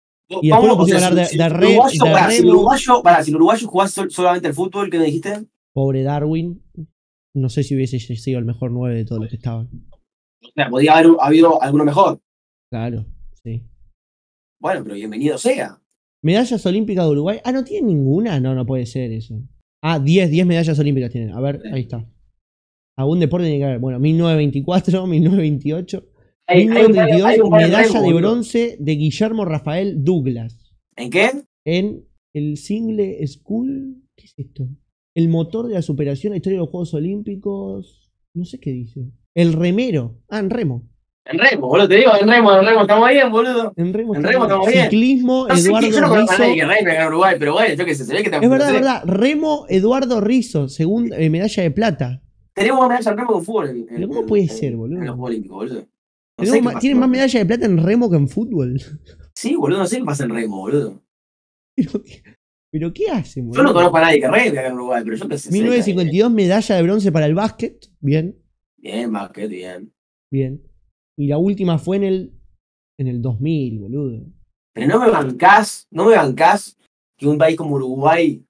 Speaker 1: Y después
Speaker 2: ¿Cómo?
Speaker 1: lo
Speaker 2: O
Speaker 1: pusieron
Speaker 2: sea,
Speaker 1: a hablar
Speaker 2: si,
Speaker 1: de,
Speaker 2: si
Speaker 1: de,
Speaker 2: el
Speaker 1: re-
Speaker 2: uruguayo,
Speaker 1: de
Speaker 2: pará, si el
Speaker 1: remo.
Speaker 2: uruguayo, pará, si el uruguayo jugás sol- solamente al fútbol, ¿qué me dijiste?
Speaker 1: Pobre Darwin. No sé si hubiese sido el mejor nueve de todos los que estaban.
Speaker 2: O sea, podía haber habido alguno mejor.
Speaker 1: Claro, sí.
Speaker 2: Bueno, pero bienvenido sea.
Speaker 1: ¿Medallas olímpicas de Uruguay? Ah, ¿no tienen ninguna? No, no puede ser eso. Ah, diez, diez medallas olímpicas tienen. A ver, ahí está. Algún deporte tiene que haber. Bueno, mil novecientos veinticuatro, mil novecientos veintiocho.
Speaker 2: Hay, hay un par,
Speaker 1: mil novecientos treinta y dos,
Speaker 2: hay un par de
Speaker 1: medalla
Speaker 2: remos,
Speaker 1: de
Speaker 2: boludo.
Speaker 1: bronce de Guillermo Rafael Douglas.
Speaker 2: ¿En qué?
Speaker 1: En el Single School. ¿Qué es esto? El motor de la superación, la historia de los Juegos Olímpicos. No sé qué dice. El remero. Ah, en remo.
Speaker 2: En remo, boludo, te digo, en remo, en remo estamos bien, boludo.
Speaker 1: En remo,
Speaker 2: En remo estamos bien.
Speaker 1: Ciclismo,
Speaker 2: No sé
Speaker 1: Eduardo
Speaker 2: qué, yo no conozco a nadie
Speaker 1: Rizzo.
Speaker 2: que reme acá en Uruguay, pero bueno, yo qué sé, se ve que te
Speaker 1: Es verdad, es verdad. Remo, Eduardo Rizzo, segunda eh, medalla de plata.
Speaker 2: Tenemos más medallas en remo que en fútbol en,
Speaker 1: Pero
Speaker 2: en,
Speaker 1: ¿cómo puede
Speaker 2: en,
Speaker 1: ser,
Speaker 2: en
Speaker 1: boludo?
Speaker 2: los Juegos Olímpicos, boludo. No
Speaker 1: Tenemos
Speaker 2: sé qué
Speaker 1: ma-
Speaker 2: pasa.
Speaker 1: Tienen más medalla de plata en remo que en fútbol.
Speaker 2: Sí, boludo, no sé qué pasa en remo, boludo.
Speaker 1: ¿Pero qué, pero qué hacen,
Speaker 2: Yo no
Speaker 1: boludo?
Speaker 2: conozco a nadie que reme acá en Uruguay, pero yo qué sé, sé
Speaker 1: mil
Speaker 2: que
Speaker 1: novecientos
Speaker 2: hay.
Speaker 1: cincuenta y dos medalla de bronce para el básquet. Bien,
Speaker 2: Bien, básquet, bien.
Speaker 1: bien. Y la última fue en el, en el dos mil, boludo.
Speaker 2: Pero no me bancás, no me bancás que un país como Uruguay,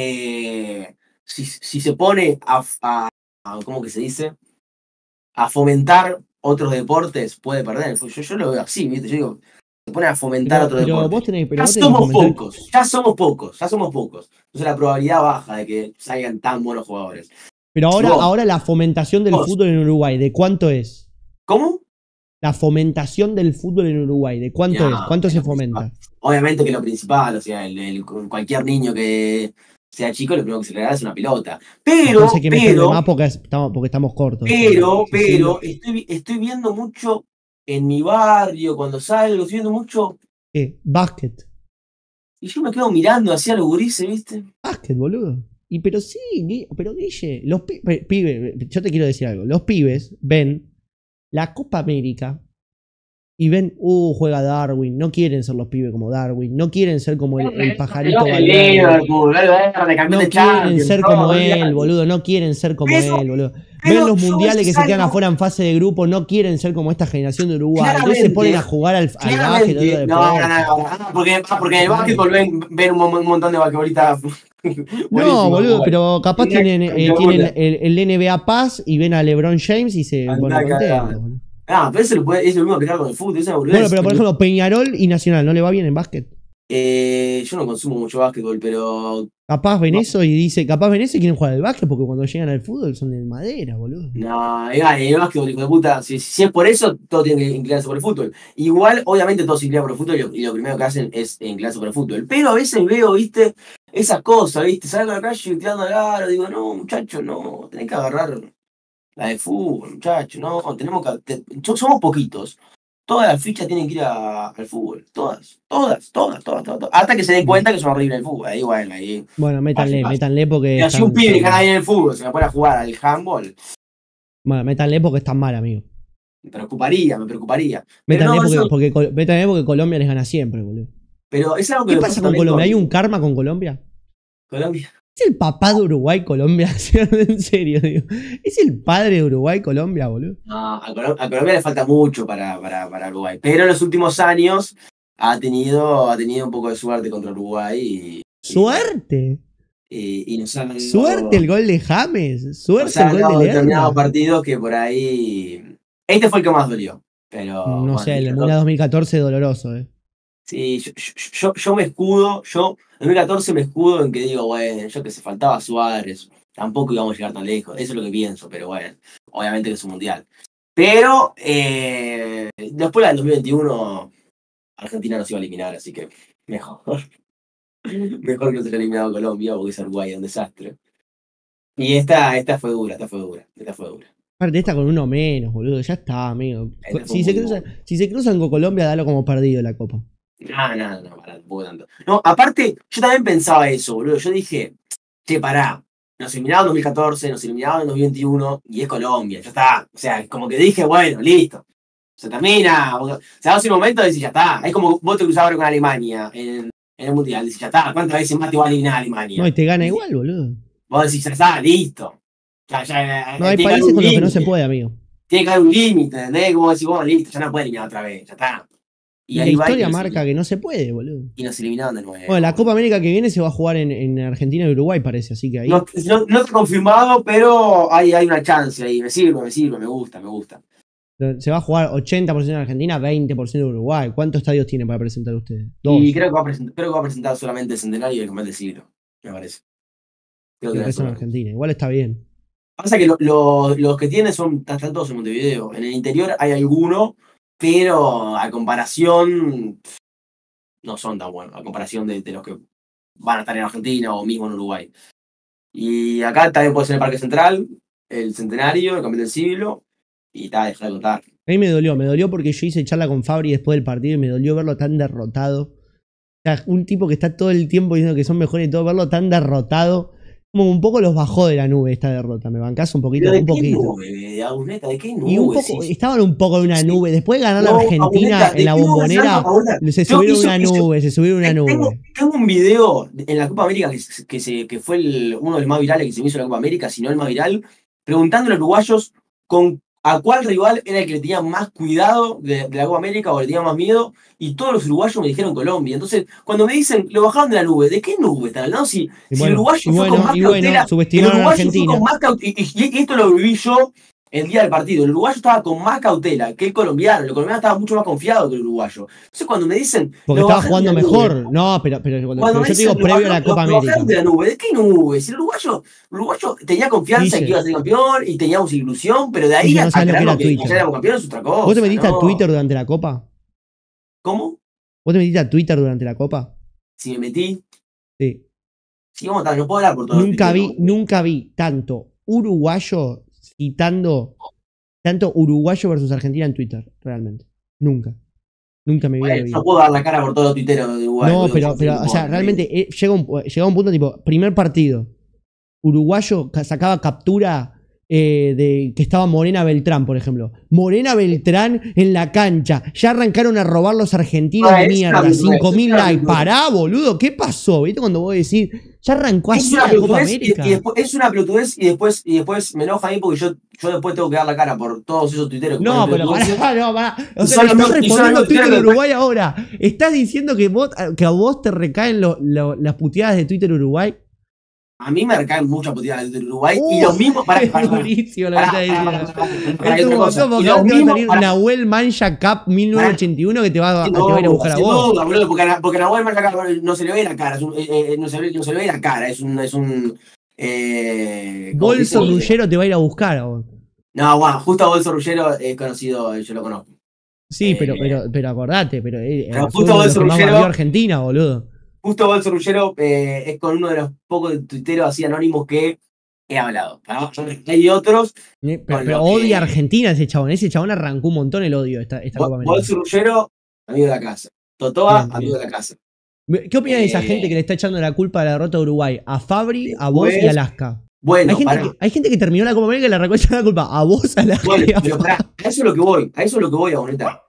Speaker 2: eh, si, si se pone a, a, a- ¿cómo que se dice? A fomentar otros deportes, puede perder. Yo, yo lo veo así, ¿viste? Yo digo, se pone a fomentar
Speaker 1: Pero,
Speaker 2: otro
Speaker 1: pero
Speaker 2: deporte.
Speaker 1: vos tenés, pero
Speaker 2: Ya
Speaker 1: vos tenés que
Speaker 2: somos
Speaker 1: fomentar.
Speaker 2: pocos, ya somos pocos, ya somos pocos. Entonces la probabilidad baja de que salgan tan buenos jugadores.
Speaker 1: Pero
Speaker 2: Si
Speaker 1: ahora,
Speaker 2: vos,
Speaker 1: ahora la fomentación del
Speaker 2: vos,
Speaker 1: fútbol en Uruguay, ¿de cuánto es?
Speaker 2: ¿cómo?
Speaker 1: La fomentación del fútbol en Uruguay, ¿de cuánto es?
Speaker 2: No,
Speaker 1: ¿Cuánto
Speaker 2: es
Speaker 1: se
Speaker 2: lo principal.
Speaker 1: fomenta?
Speaker 2: Obviamente que lo principal, o sea, el, el- cualquier niño que sea chico, lo primero que se le regala es una pelota.
Speaker 1: Entonces hay
Speaker 2: Pero,
Speaker 1: que meterle
Speaker 2: pero,
Speaker 1: más porque estamos, porque estamos cortos.
Speaker 2: pero,
Speaker 1: Si sí, lo-
Speaker 2: pero, estoy, vi- estoy viendo mucho en mi barrio, cuando salgo, estoy viendo mucho,
Speaker 1: ¿Qué? Básquet.
Speaker 2: y yo me quedo mirando hacia los gurises, ¿viste?
Speaker 1: Básquet, boludo. Y pero sí, Gui- pero Guille, los pi- pe- pibes, yo te quiero decir algo. Los pibes ven la Copa América y ven, uh, juega Darwin. No quieren ser los pibes como Darwin. No quieren ser como el, el pajarito
Speaker 2: El
Speaker 1: Valverde.
Speaker 2: Liverpool, Valverde, campeón
Speaker 1: No
Speaker 2: de
Speaker 1: quieren
Speaker 2: Champions,
Speaker 1: ser
Speaker 2: todo,
Speaker 1: como él,
Speaker 2: olvidate.
Speaker 1: boludo. No quieren ser como
Speaker 2: Pero,
Speaker 1: él, boludo. Ven
Speaker 2: pero
Speaker 1: los
Speaker 2: yo a
Speaker 1: mundiales
Speaker 2: veces
Speaker 1: que se quedan
Speaker 2: salgo,
Speaker 1: afuera en fase de grupo. No quieren ser como esta generación de Uruguay. Entonces se ponen
Speaker 2: claramente,
Speaker 1: a jugar al, al básquet, a otro
Speaker 2: claramente, no, no,
Speaker 1: deporte.
Speaker 2: no, no, no, porque, ah, porque en el
Speaker 1: Claro.
Speaker 2: básquetbol ven, ven un, mon- un montón de basquetbolistas
Speaker 1: No,
Speaker 2: buenísimos,
Speaker 1: boludo,
Speaker 2: Uruguay.
Speaker 1: pero capaz
Speaker 2: Andá,
Speaker 1: tienen, eh, tienen
Speaker 2: cagona,
Speaker 1: el, el N B A Pass y ven a LeBron James y se
Speaker 2: andá,
Speaker 1: ponen contentos,
Speaker 2: cagona.
Speaker 1: boludo.
Speaker 2: Ah, pero eso lo puede, es lo mismo aplicar con el fútbol, esa
Speaker 1: Bueno,
Speaker 2: boludez.
Speaker 1: pero por ejemplo, Peñarol y Nacional, ¿no le va bien en básquet?
Speaker 2: Eh, yo no consumo mucho básquetbol, pero
Speaker 1: Capaz ven
Speaker 2: no,
Speaker 1: eso y dice, capaz ven eso y quieren jugar al básquet porque cuando llegan al fútbol son de madera, boludo.
Speaker 2: no, igual, el básquetbol, hijo de puta, si, si es por eso, todo tiene que inclinarse por el fútbol. Igual, obviamente, todos se inclinan por el fútbol y lo, y lo primero que hacen es inclinarse por el fútbol. Pero a veces veo, viste, esas cosas, viste, salgo a la calle y tirando al aro, digo, no, muchacho, no, tenés que agarrar la de fútbol, muchacho, no, tenemos que, te- so- somos poquitos. Todas las fichas tienen que ir a- al fútbol, todas, todas, todas, todas, todas, todas. Hasta que se den cuenta que son horribles el fútbol, ahí bueno, ahí
Speaker 1: Bueno,
Speaker 2: vaya,
Speaker 1: métanle,
Speaker 2: vaya.
Speaker 1: métanle porque
Speaker 2: Pero si un
Speaker 1: están,
Speaker 2: pibe que gana
Speaker 1: están.
Speaker 2: bien el fútbol se me pone a jugar al handball,
Speaker 1: Bueno, métanle porque están mal, amigo.
Speaker 2: me preocuparía, me preocuparía. Pero
Speaker 1: Métanle
Speaker 2: no,
Speaker 1: porque,
Speaker 2: eso,
Speaker 1: porque, Col- métanle porque Colombia les gana siempre, boludo.
Speaker 2: pero es algo que
Speaker 1: ¿Qué
Speaker 2: me
Speaker 1: pasa
Speaker 2: pasa
Speaker 1: con
Speaker 2: también
Speaker 1: Colombia? ¿Hay un
Speaker 2: con
Speaker 1: karma con Colombia?
Speaker 2: Colombia.
Speaker 1: ¿Es el papá de Uruguay, Colombia? En serio, digo. ¿Es el padre de Uruguay, Colombia, boludo?
Speaker 2: No, a, Colo- a Colombia le falta mucho para, para, para Uruguay. Pero en los últimos años ha tenido, ha tenido un poco de suerte contra Uruguay y, y bueno,
Speaker 1: Suerte.
Speaker 2: y, y nos han
Speaker 1: Suerte
Speaker 2: dado,
Speaker 1: el gol de James.
Speaker 2: nos
Speaker 1: Suerte el
Speaker 2: han
Speaker 1: gol de
Speaker 2: dado determinados
Speaker 1: Lerma.
Speaker 2: partidos que por ahí. Este fue el que más dolió. Pero
Speaker 1: No
Speaker 2: bueno,
Speaker 1: sé, el de Mundial dos mil catorce doloroso, eh.
Speaker 2: sí, yo, yo, yo, yo me escudo, yo en dos mil catorce me escudo en que digo, bueno, yo que se faltaba Suárez, tampoco íbamos a llegar tan lejos, eso es lo que pienso, pero bueno, obviamente que es un mundial. Pero eh, después del dos mil veintiuno, Argentina nos iba a eliminar, así que mejor. Mejor que no se haya eliminado Colombia, porque ese Uruguay es un desastre. Y esta, esta fue dura, esta fue dura, esta fue dura.
Speaker 1: Aparte esta con uno menos, boludo. Ya está, amigo.
Speaker 2: Esta fue
Speaker 1: Si se,
Speaker 2: muy
Speaker 1: cruza-
Speaker 2: dura.
Speaker 1: si se cruzan con Colombia, dalo como perdido la copa.
Speaker 2: No, no, no, pará, tampoco tanto. No, aparte, yo también pensaba eso, boludo. Yo dije, che, pará, nos eliminaron en dos mil catorce, nos eliminaron en dos mil veintiuno y es Colombia, ya está. O sea, como que dije, bueno, listo. Se termina. O sea, hace un momento decís, ya está. Es como vos te cruzabas ahora con Alemania en, en el Mundial. Decís, ya está. ¿Cuántas veces más te va a eliminar
Speaker 1: No,
Speaker 2: Alemania?
Speaker 1: y te gana
Speaker 2: Decís,
Speaker 1: igual, boludo.
Speaker 2: vos decís, ya está, listo. Ya, ya,
Speaker 1: No,
Speaker 2: eh,
Speaker 1: hay
Speaker 2: tiene que haber
Speaker 1: países
Speaker 2: un
Speaker 1: con los que no se
Speaker 2: límite.
Speaker 1: puede, amigo.
Speaker 2: Tiene que haber un límite, ¿entendés? Como decís, bueno, listo, ya no puede eliminar otra vez, ya está. Y
Speaker 1: Y la
Speaker 2: ahí va y
Speaker 1: historia
Speaker 2: nos,
Speaker 1: marca que no se puede, boludo.
Speaker 2: y nos eliminaron de nuevo.
Speaker 1: Bueno, la Copa América que viene se va a jugar en, en Argentina y Uruguay, parece, así que ahí.
Speaker 2: No, no, no está confirmado, pero hay, hay una chance ahí. Me sirve, me sirve, me gusta, me gusta.
Speaker 1: Se va a jugar ochenta por ciento en Argentina, veinte por ciento en Uruguay. ¿Cuántos estadios tienen para presentar ustedes? Dos.
Speaker 2: Y creo que, va a presentar, creo que va a presentar solamente el Centenario y el Combate del Siglo, me parece. Creo
Speaker 1: Y
Speaker 2: que
Speaker 1: el
Speaker 2: era
Speaker 1: resto en
Speaker 2: eso.
Speaker 1: Argentina. Igual está bien.
Speaker 2: Pasa que lo- lo- los que tienen son, están todos en Montevideo. En el interior hay alguno, pero a comparación pff, no son tan buenos. A comparación de, de los que van a estar en Argentina o mismo en Uruguay. Y acá también puede ser el Parque Central, el Centenario, el Combate del Siglo. Y está, dejá de contar.
Speaker 1: A mí me dolió, me dolió porque yo hice charla con Fabri después del partido y me dolió verlo tan derrotado. O sea, un tipo que está todo el tiempo diciendo que son mejores y todo, verlo tan derrotado, como un poco los bajó de la nube esta derrota. ¿Me bancás un poquito?
Speaker 2: ¿Pero de
Speaker 1: Un
Speaker 2: qué
Speaker 1: poquito.
Speaker 2: nube, Agusneta? ¿De qué nube?
Speaker 1: Y un poco,
Speaker 2: Sí,
Speaker 1: estaban un poco en una
Speaker 2: sí.
Speaker 1: nube. Después de ganar la
Speaker 2: No,
Speaker 1: Argentina
Speaker 2: Agusneta, ¿de
Speaker 1: en la
Speaker 2: qué nube
Speaker 1: bombonera,
Speaker 2: estás hablando, Agustina?
Speaker 1: se
Speaker 2: Yo
Speaker 1: subieron
Speaker 2: hizo,
Speaker 1: una
Speaker 2: hizo,
Speaker 1: nube, se subieron una
Speaker 2: tengo,
Speaker 1: nube.
Speaker 2: tengo un video en la Copa América que, se- que, se, que fue el- uno de los más virales que se me hizo en la Copa América, si no el más viral, preguntando a los uruguayos con a cuál rival era el que le tenía más cuidado de, de la Copa América o le tenía más miedo, y todos los uruguayos me dijeron Colombia. Entonces, cuando me dicen, lo bajaron de la nube, ¿de qué nube están hablando? Si,
Speaker 1: Y
Speaker 2: si el
Speaker 1: bueno,
Speaker 2: uruguayo
Speaker 1: y
Speaker 2: fue con
Speaker 1: bueno,
Speaker 2: más
Speaker 1: y bueno,
Speaker 2: cautela, el
Speaker 1: subestimaron a
Speaker 2: uruguayo fue
Speaker 1: Argentina.
Speaker 2: con más cautela, y, y- y esto lo viví yo el día del partido. El uruguayo estaba con más cautela que el colombiano. El colombiano estaba mucho más confiado que el uruguayo. Entonces, cuando me dicen,
Speaker 1: Porque
Speaker 2: lo
Speaker 1: estaba
Speaker 2: bajaron de
Speaker 1: jugando
Speaker 2: la nube,
Speaker 1: mejor. No, pero, pero, cuando-
Speaker 2: cuando
Speaker 1: pero
Speaker 2: me
Speaker 1: yo te digo
Speaker 2: dicen, lo,
Speaker 1: previo a la
Speaker 2: bajaron,
Speaker 1: Copa
Speaker 2: lo, lo bajaron
Speaker 1: América.
Speaker 2: de la nube, ¿de qué nube? Si el uruguayo, el uruguayo tenía confianza en que
Speaker 1: Guille,
Speaker 2: iba a ser campeón y teníamos ilusión, pero de ahí
Speaker 1: Guille,
Speaker 2: a,
Speaker 1: no
Speaker 2: a
Speaker 1: sabes lo que
Speaker 2: creernos
Speaker 1: era
Speaker 2: que ayer
Speaker 1: Twitter.
Speaker 2: éramos campeones es otra
Speaker 1: ¿Vos te
Speaker 2: cosa,
Speaker 1: metiste a
Speaker 2: ¿no?
Speaker 1: Twitter durante la Copa?
Speaker 2: ¿Cómo?
Speaker 1: ¿Vos te metiste a Twitter durante la Copa?
Speaker 2: Si me metí,
Speaker 1: Sí.
Speaker 2: sí, vamos a estar, no puedo hablar por todos los
Speaker 1: Nunca vi,
Speaker 2: tuiteros.
Speaker 1: nunca vi tanto uruguayo citando, tanto uruguayo versus Argentina en Twitter, realmente. Nunca. Nunca me vi
Speaker 2: Bueno,
Speaker 1: el
Speaker 2: no
Speaker 1: video.
Speaker 2: puedo dar la cara por todos los tuiteros de Uruguay.
Speaker 1: No,
Speaker 2: boludo,
Speaker 1: pero,
Speaker 2: yo soy
Speaker 1: pero,
Speaker 2: un
Speaker 1: o sea,
Speaker 2: mono,
Speaker 1: realmente eh, llega, un, llega un punto tipo, primer partido, uruguayo ca- sacaba captura eh, de que estaba Morena Beltrán, por ejemplo. Morena Beltrán en la cancha. Ya arrancaron a robar los argentinos
Speaker 2: Ah,
Speaker 1: de
Speaker 2: es una
Speaker 1: mierda.
Speaker 2: boludez,
Speaker 1: cinco
Speaker 2: es
Speaker 1: mil
Speaker 2: una
Speaker 1: likes.
Speaker 2: boludez.
Speaker 1: Pará, boludo. ¿Qué pasó? ¿Viste cuando vos decís, ya arrancó
Speaker 2: Es
Speaker 1: así
Speaker 2: una
Speaker 1: la Copa
Speaker 2: pelotudez y,
Speaker 1: América?
Speaker 2: y después, es una pelotudez y después, y después me enoja a mí porque yo, yo después tengo que dar la cara por todos esos tuiteros que
Speaker 1: No,
Speaker 2: ponen
Speaker 1: pero
Speaker 2: pelotudeces.
Speaker 1: pará, no, pará. O
Speaker 2: Y
Speaker 1: sea,
Speaker 2: son
Speaker 1: le
Speaker 2: los
Speaker 1: estás
Speaker 2: mismos- y son
Speaker 1: respondiendo
Speaker 2: los
Speaker 1: a
Speaker 2: mismos
Speaker 1: Twitter
Speaker 2: tuiteros que después-
Speaker 1: Uruguay ahora. ¿Estás diciendo que, vos, que a vos te recaen lo- lo- las puteadas de Twitter Uruguay?
Speaker 2: A mí me recaen muchas puteadas del Uruguay y
Speaker 1: Uh,
Speaker 2: los mismos. Pará,
Speaker 1: es
Speaker 2: pará, pará.
Speaker 1: durísimo lo que
Speaker 2: Pará,
Speaker 1: estás
Speaker 2: pará,
Speaker 1: diciendo.
Speaker 2: pará, pará, pará,
Speaker 1: Es
Speaker 2: hay
Speaker 1: un
Speaker 2: otra cosa.
Speaker 1: montón,
Speaker 2: Y
Speaker 1: porque
Speaker 2: los
Speaker 1: ahora te va a
Speaker 2: mismos.
Speaker 1: salir
Speaker 2: Pará,
Speaker 1: Nahuel Mancha Cup mil novecientos ochenta y uno que te va, a-
Speaker 2: sin
Speaker 1: te va a ir a
Speaker 2: duda,
Speaker 1: buscar a
Speaker 2: sin
Speaker 1: vos.
Speaker 2: duda, boludo, porque, a- porque a Nahuel Mancha no se le ve la cara, es un- eh, eh, no, se le, no se le ve la cara, es un. Es un eh, ¿cómo se dice?
Speaker 1: Bolso Rullero te va a ir a buscar a vos.
Speaker 2: No, bueno, justo a Bolso Rullero es conocido, yo lo conozco.
Speaker 1: Sí,
Speaker 2: Eh,
Speaker 1: pero, pero, pero acordate, pero, eh,
Speaker 2: pero
Speaker 1: fue
Speaker 2: justo
Speaker 1: uno de los
Speaker 2: Bolso
Speaker 1: que más
Speaker 2: Rullero-
Speaker 1: barrió a Argentina, boludo.
Speaker 2: Justo Bolso Rullero eh, es con uno de los pocos tuiteros así anónimos que he hablado. ¿No? Hay otros.
Speaker 1: Eh, Pero,
Speaker 2: Con
Speaker 1: pero
Speaker 2: lo
Speaker 1: odia a
Speaker 2: que-
Speaker 1: Argentina ese chabón. Ese chabón arrancó un montón el odio esta, esta Copa América.
Speaker 2: Bolso Rullero, amigo de la casa. Totoa,
Speaker 1: Bien,
Speaker 2: amigo
Speaker 1: bien.
Speaker 2: de la casa.
Speaker 1: ¿Qué opinas de esa
Speaker 2: Eh,
Speaker 1: gente que le está echando la culpa de la derrota de Uruguay? A Fabri, a vos y a
Speaker 2: Después-
Speaker 1: Alaska.
Speaker 2: Bueno,
Speaker 1: Hay gente,
Speaker 2: pará.
Speaker 1: que, hay gente que terminó la Copa América y le arrancó echando la culpa a vos, a Alaska
Speaker 2: Bueno,
Speaker 1: y a
Speaker 2: pero
Speaker 1: Fabri.
Speaker 2: pará, a eso es lo que voy, a eso es lo que voy, Boneta.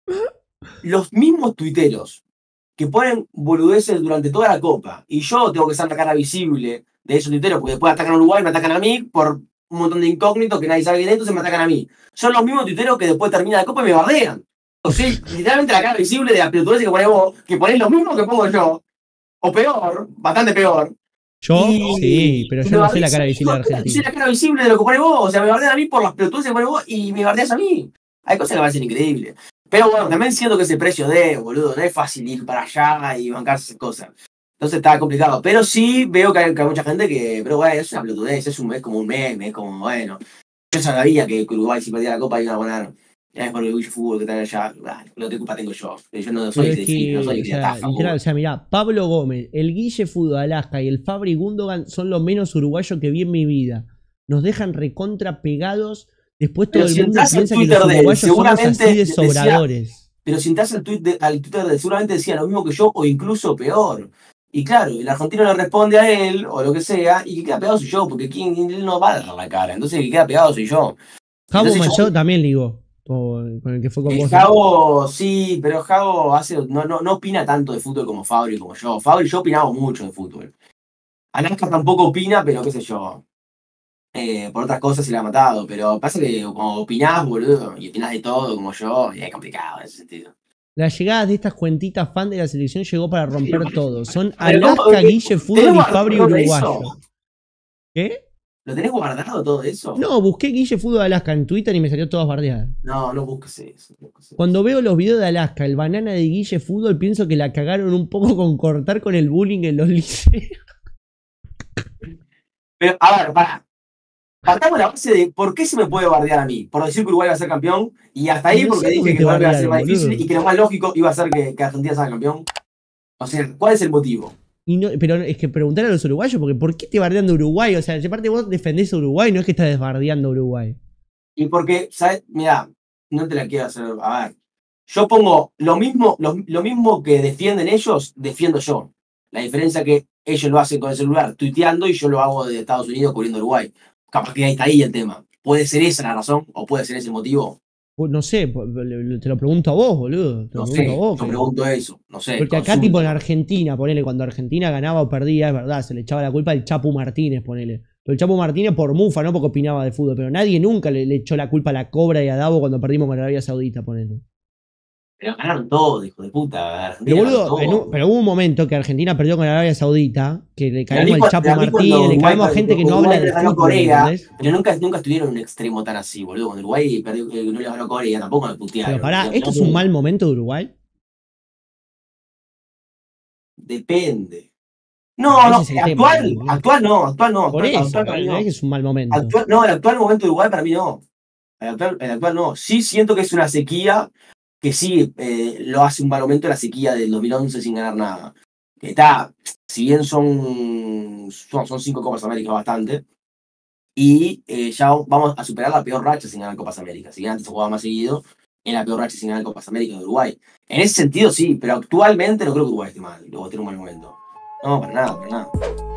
Speaker 2: Los mismos tuiteros que ponen boludeces durante toda la Copa, y yo tengo que ser la cara visible de esos tuiteros, porque después atacan a Uruguay, me atacan a mí por un montón de incógnitos que nadie sabe quién es, entonces me atacan a mí. Son los mismos tuiteros que después termina la Copa y me bardean. O sea, literalmente la cara visible de la pelotudez que ponés vos, que ponés lo mismo que pongo yo, o peor, bastante peor.
Speaker 1: Yo,
Speaker 2: Y-
Speaker 1: sí, pero
Speaker 2: y
Speaker 1: yo
Speaker 2: me
Speaker 1: no soy la
Speaker 2: bardeas
Speaker 1: cara
Speaker 2: a mí,
Speaker 1: visible de
Speaker 2: yo soy
Speaker 1: Argentina.
Speaker 2: la cara visible de lo que pone vos, o sea, me bardean a mí por las pelotudeces que pone vos y me bardeas a mí. Hay cosas que me parecen increíbles. Pero bueno, también siento que es el precio de, boludo, no es fácil ir para allá y bancarse esas cosas. Entonces está complicado. Pero sí veo que hay, que hay mucha gente que, pero bueno, es una pelotudez, es, un, es como un meme, es como, bueno. Yo sabía que Uruguay si perdía la Copa iba a ganar. Es por el Guille Fútbol que están allá. Bueno, lo que culpa tengo yo. Yo no soy
Speaker 1: Pero
Speaker 2: de
Speaker 1: es
Speaker 2: fin, no
Speaker 1: que,
Speaker 2: soy
Speaker 1: o
Speaker 2: de
Speaker 1: sea,
Speaker 2: Tafa,
Speaker 1: literal, o sea, mirá, Pablo Gómez, el Guille Fútbol Alaska y el Fabri Gundogan son los menos uruguayos que vi en mi vida. Nos dejan recontra pegados. Después todo
Speaker 2: Pero
Speaker 1: el
Speaker 2: si
Speaker 1: mundo
Speaker 2: entras al
Speaker 1: piensa que
Speaker 2: Twitter
Speaker 1: los
Speaker 2: de él,
Speaker 1: uruguayos somos
Speaker 2: seguramente
Speaker 1: así de
Speaker 2: decía-
Speaker 1: sobradores.
Speaker 2: Pero si entras al, tweet de- al Twitter de seguramente decía lo mismo que yo o incluso peor. Y claro, el argentino le responde a él o lo que sea y que queda pegado soy yo, porque quien él no va a dar la cara. Entonces el que queda pegado soy yo.
Speaker 1: Javo
Speaker 2: Entonces yo-
Speaker 1: Machado también ligó con, con el que fue con
Speaker 2: El
Speaker 1: vos.
Speaker 2: Javo, sí, pero Javo hace, no, no, no opina tanto de fútbol como Fabri como yo. Fabri y yo opinamos mucho de fútbol. Alaska tampoco opina, pero qué sé yo. Eh, por otras cosas se le ha matado. Pero pasa que como opinás, boludo, y opinás de todo como yo, y es complicado en ese sentido.
Speaker 1: Las llegadas de estas cuentitas fan de la selección llegó para romper
Speaker 2: Sí,
Speaker 1: todo. Son
Speaker 2: pero ¿cómo?
Speaker 1: Alaska, Guille Fútbol y
Speaker 2: ¿Tenés
Speaker 1: Fabri
Speaker 2: guardado
Speaker 1: Uruguayo.
Speaker 2: eso?
Speaker 1: ¿Qué?
Speaker 2: ¿Lo tenés guardado todo eso?
Speaker 1: No, busqué Guille Fútbol Alaska en Twitter y me salió todas bardeadas.
Speaker 2: No, no busques eso. no busques eso.
Speaker 1: Cuando veo los videos de Alaska, el banana de Guille Fútbol, pienso que la cagaron un poco con cortar con el bullying en los liceos.
Speaker 2: Pero, a ver, pará. Partamos de la base de por qué se me puede bardear a mí. Por decir que Uruguay va a ser campeón. Y hasta ahí
Speaker 1: No
Speaker 2: porque
Speaker 1: sé por
Speaker 2: dije
Speaker 1: qué
Speaker 2: que
Speaker 1: te
Speaker 2: Uruguay iba a ser
Speaker 1: bardearon,
Speaker 2: más difícil
Speaker 1: boludo.
Speaker 2: y que lo más lógico iba a ser que, que Argentina sea campeón. O sea, ¿cuál es el motivo?
Speaker 1: Y no, pero es que preguntar a los uruguayos, porque ¿por qué te bardean de Uruguay? O sea, aparte vos defendés a Uruguay, no es que estás desbardeando a Uruguay.
Speaker 2: Y porque, ¿sabes? Mira, no te la quiero hacer. A ver, yo pongo lo mismo, lo, lo mismo que defienden ellos, defiendo yo. La diferencia es que ellos lo hacen con el celular tuiteando y yo lo hago de Estados Unidos cubriendo Uruguay. Capaz que ahí está ahí el tema. ¿Puede ser esa la razón o puede ser ese el motivo?
Speaker 1: Pues no sé, po- le- te lo pregunto a vos, boludo. Te lo
Speaker 2: No
Speaker 1: pregunto a
Speaker 2: sé,
Speaker 1: vos.
Speaker 2: yo
Speaker 1: que-
Speaker 2: pregunto eso, no sé,
Speaker 1: Porque acá, tipo en
Speaker 2: consulto.
Speaker 1: Argentina, ponele, cuando Argentina ganaba o perdía, es verdad, se le echaba la culpa al Chapu Martínez, ponele. Pero el Chapu Martínez por mufa, no porque opinaba de fútbol. Pero nadie nunca le, le echó la culpa a la Cobra y a Davo cuando perdimos con Arabia Saudita, ponele.
Speaker 2: Pero ganaron todo, hijo de puta.
Speaker 1: Pero
Speaker 2: Argentina ganó
Speaker 1: boludo, en un-
Speaker 2: todo.
Speaker 1: pero hubo un momento que Argentina perdió con Arabia Saudita, que le
Speaker 2: Pero a mí,
Speaker 1: caemos al
Speaker 2: cua-
Speaker 1: Chapu
Speaker 2: pero a mí cuando
Speaker 1: Martínez, le
Speaker 2: Uruguay,
Speaker 1: caemos a
Speaker 2: per-
Speaker 1: gente que no
Speaker 2: Uruguay
Speaker 1: habla de
Speaker 2: le ganó a
Speaker 1: fútbol,
Speaker 2: Corea,
Speaker 1: ¿entendés?
Speaker 2: pero nunca, nunca estuvieron en un extremo tan así, boludo. Cuando Uruguay perdió, eh, no le ganó a Corea, tampoco me
Speaker 1: Pero
Speaker 2: putearon.
Speaker 1: pará,
Speaker 2: Le
Speaker 1: ¿esto
Speaker 2: ganó
Speaker 1: es un mal
Speaker 2: mucho.
Speaker 1: momento de Uruguay?
Speaker 2: Depende.
Speaker 1: Ah,
Speaker 2: No,
Speaker 1: ese
Speaker 2: no,
Speaker 1: es el tema,
Speaker 2: actual,
Speaker 1: ¿entendés?
Speaker 2: actual no, actual no,
Speaker 1: Por
Speaker 2: actual,
Speaker 1: eso,
Speaker 2: actual para
Speaker 1: pero
Speaker 2: mí
Speaker 1: no es que
Speaker 2: no.
Speaker 1: es un mal momento.
Speaker 2: Actual, no, el actual momento de Uruguay para mí no. El actual, el actual no. Sí siento que es una sequía que sí eh, lo hace un mal momento la sequía del dos mil once sin ganar nada. Que está, si bien son, son, son cinco Copas América bastante, y eh, ya vamos a superar la peor racha sin ganar Copas América. Si bien antes se jugaba más seguido, en la peor racha sin ganar Copas América de Uruguay. En ese sentido sí, pero actualmente no creo que Uruguay esté mal, o esté en un mal momento. No, para nada, para nada.